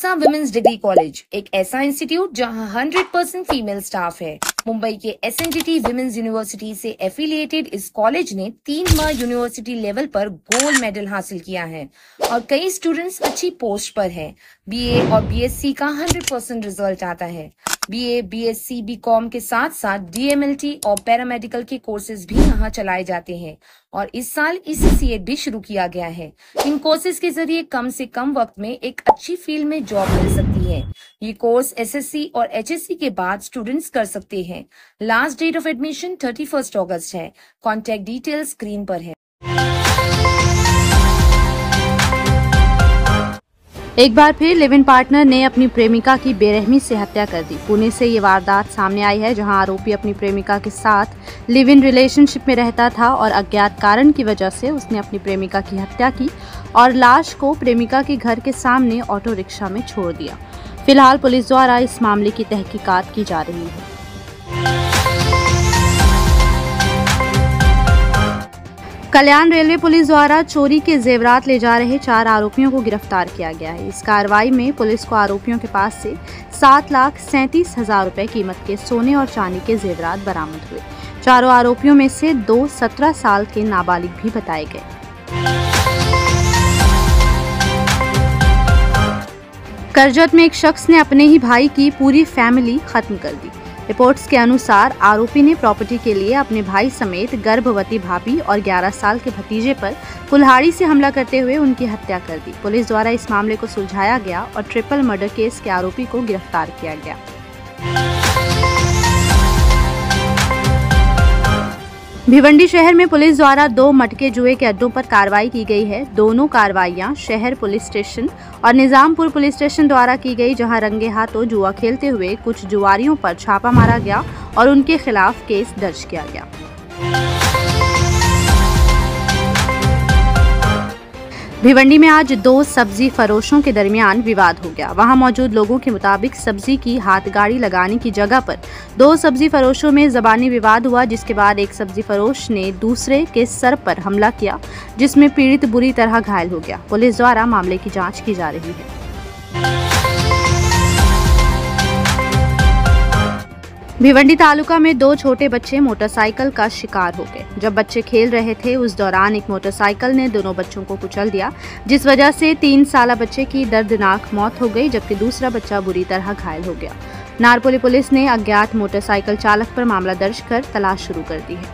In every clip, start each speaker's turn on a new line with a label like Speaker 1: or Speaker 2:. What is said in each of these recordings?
Speaker 1: Khalsa women's degree college एक ऐसा institute जहां 100% फीमेल स्टाफ है। मुंबई के SNDT विमेंस यूनिवर्सिटी से एफिलिएटेड इस कॉलेज ने 3 बार यूनिवर्सिटी लेवल पर गोल्ड मेडल हासिल किया है और कई स्टूडेंट्स अच्छी पोस्ट पर हैं। BA और BSc का 100% रिजल्ट आता है। BA, BSc, BCom के साथ साथ DMLT और पैरामेडिकल के कोर्सेज भी यहाँ चलाए जाते हैं और इस साल ECCA भी शुरू किया गया है। इन कोर्सेज के जरिए कम से कम वक्त में एक अच्छी फील्ड में जॉब मिल सकती है। ये कोर्स SSC और HSC के बाद स्टूडेंट्स कर सकते हैं। लास्ट डेट ऑफ एडमिशन 31 अगस्त है। कॉन्टैक्ट डिटेल स्क्रीन पर है।
Speaker 2: एक बार फिर लिव इन पार्टनर ने अपनी प्रेमिका की बेरहमी से हत्या कर दी। पुणे से ये वारदात सामने आई है, जहां आरोपी अपनी प्रेमिका के साथ लिव इन रिलेशनशिप में रहता था और अज्ञात कारण की वजह से उसने अपनी प्रेमिका की हत्या की और लाश को प्रेमिका के घर के सामने ऑटो रिक्शा में छोड़ दिया। फिलहाल पुलिस द्वारा इस मामले की तहकीकात की जा रही है। कल्याण रेलवे पुलिस द्वारा चोरी के जेवरात ले जा रहे 4 आरोपियों को गिरफ्तार किया गया है। इस कार्रवाई में पुलिस को आरोपियों के पास से 7,37,000 रुपए कीमत के सोने और चांदी के जेवरात बरामद हुए। चारों आरोपियों में से 2 17 साल के नाबालिग भी बताए गए। करजत में एक शख्स ने अपने ही भाई की पूरी फैमिली खत्म कर दी। रिपोर्ट्स के अनुसार आरोपी ने प्रॉपर्टी के लिए अपने भाई समेत गर्भवती भाभी और 11 साल के भतीजे पर कुल्हाड़ी से हमला करते हुए उनकी हत्या कर दी। पुलिस द्वारा इस मामले को सुलझाया गया और ट्रिपल मर्डर केस के आरोपी को गिरफ्तार किया गया। भिवंडी शहर में पुलिस द्वारा 2 मटके जुए के अड्डों पर कार्रवाई की गई है। दोनों कार्रवाइयां शहर पुलिस स्टेशन और निजामपुर पुलिस स्टेशन द्वारा की गई, जहां रंगे हाथों जुआ खेलते हुए कुछ जुआरियों पर छापा मारा गया और उनके खिलाफ केस दर्ज किया गया। भिवंडी में आज 2 सब्जी फरोशों के दरमियान विवाद हो गया। वहां मौजूद लोगों के मुताबिक सब्जी की हाथगाड़ी लगाने की जगह पर 2 सब्जी फरोशों में जबानी विवाद हुआ, जिसके बाद एक सब्जी फरोश ने दूसरे के सर पर हमला किया, जिसमें पीड़ित बुरी तरह घायल हो गया। पुलिस द्वारा मामले की जांच की जा रही है। भिवंडी तालुका में 2 छोटे बच्चे मोटरसाइकिल का शिकार हो गए। जब बच्चे खेल रहे थे उस दौरान एक मोटरसाइकिल ने दोनों बच्चों को कुचल दिया, जिस वजह से 3 साला बच्चे की दर्दनाक मौत हो गई, जबकि दूसरा बच्चा बुरी तरह घायल हो गया। नारपोली पुलिस ने अज्ञात मोटरसाइकिल चालक पर मामला दर्ज कर तलाश शुरू कर दी है।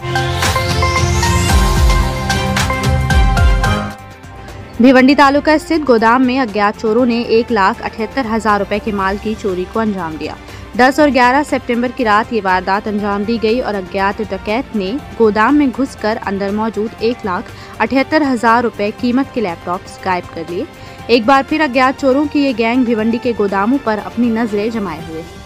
Speaker 2: भिवंडी तालुका स्थित गोदाम में अज्ञात चोरों ने 1,78,000 रुपए के माल की चोरी को अंजाम दिया। 10 और 11 सितंबर की रात ये वारदात अंजाम दी गई और अज्ञात डकैत ने गोदाम में घुसकर अंदर मौजूद 1,78,000 रुपए कीमत के लैपटॉप्स गायब कर लिए। एक बार फिर अज्ञात चोरों की ये गैंग भिवंडी के गोदामों पर अपनी नजरें जमाए हुए है।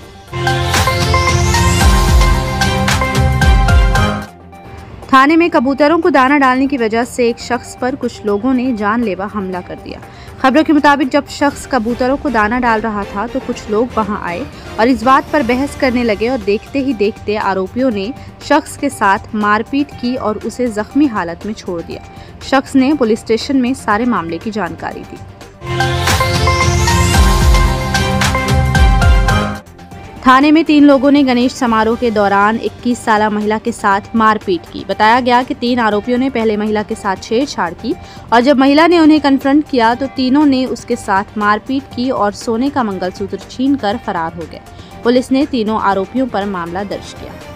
Speaker 2: थाने में कबूतरों को दाना डालने की वजह से एक शख्स पर कुछ लोगों ने जानलेवा हमला कर दिया। खबरों के मुताबिक जब शख्स कबूतरों को दाना डाल रहा था तो कुछ लोग वहां आए और इस बात पर बहस करने लगे और देखते ही देखते आरोपियों ने शख्स के साथ मारपीट की और उसे जख्मी हालत में छोड़ दिया। शख्स ने पुलिस स्टेशन में सारे मामले की जानकारी दी। थाने में 3 लोगों ने गणेश समारोह के दौरान 21 साला महिला के साथ मारपीट की। बताया गया कि 3 आरोपियों ने पहले महिला के साथ छेड़छाड़ की और जब महिला ने उन्हें कन्फ्रंट किया तो तीनों ने उसके साथ मारपीट की और सोने का मंगलसूत्र छीनकर फरार हो गए। पुलिस ने तीनों आरोपियों पर मामला दर्ज किया।